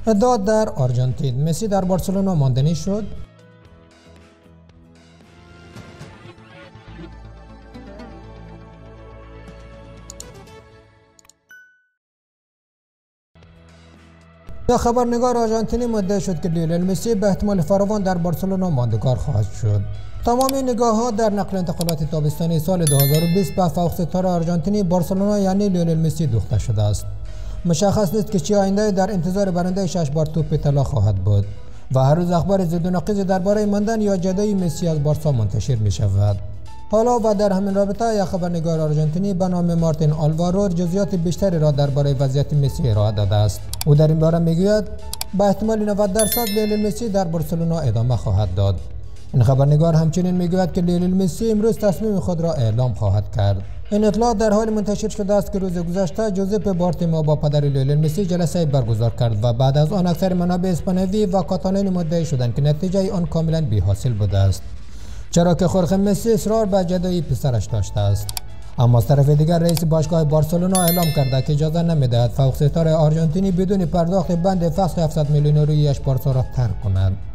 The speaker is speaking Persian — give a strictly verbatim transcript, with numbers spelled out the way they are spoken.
ادعا در آرژانتین. مسی در بارسلونا ماندنی شد. یا خبرنگار آرژانتینی مدعی شد که لیونل مسی به احتمال فراوان در بارسلونا ماندگار خواهد شد. تمام نگاه ها در نقل و انتقالات تابستانی سال دو هزار و بیست به فوق ستاره آرژانتینی بارسلونا یعنی لیونل مسی دوخته شده است. مشخص نیست که چه آینده در انتظار برنده شش بار توپ طلا خواهد بود و هر روز اخبار ضد و نقیض درباره ماندن یا جدایی مسی از بارسا منتشر می شود. حالا و در همین رابطه یک خبرنگار آرژانتینی به نام مارتین آلوارو جزئیات بیشتری را درباره وضعیت مسی ارائه داده است. او در این باره میگوید به احتمال نود درصد لیونل مسی در بارسلونا ادامه خواهد داد. این خبرنگار همچنین میگوید که لیونل مسی امروز تصمیم خود را اعلام خواهد کرد. این اطلاع در حال منتشر شده است که روز گذشته جوزپ بارتومئو با پدر لیونل مسی جلسه برگزار کرد و بعد از آن اکثر منابع اسپانیایی و کاتالانی مدعی شدند که نتیجه آن کاملا بی حاصل بوده است، چرا که خورخه مسی اصرار به جدایی پسرش داشته است. اما از طرف دیگر رئیس باشگاه بارسلونا اعلام کرده که اجازه نمیدهد فوق ستاره آرژانتینی بدون پرداخت بند فسخ هفتصد میلیون یورویش بارسا را ترک کند.